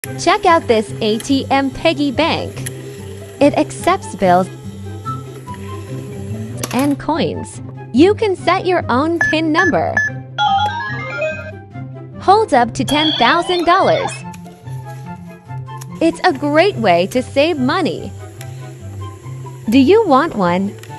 Check out this ATM Piggy bank. It accepts bills and coins. You can set your own PIN number. Hold up to $10,000. It's a great way to save money. Do you want one?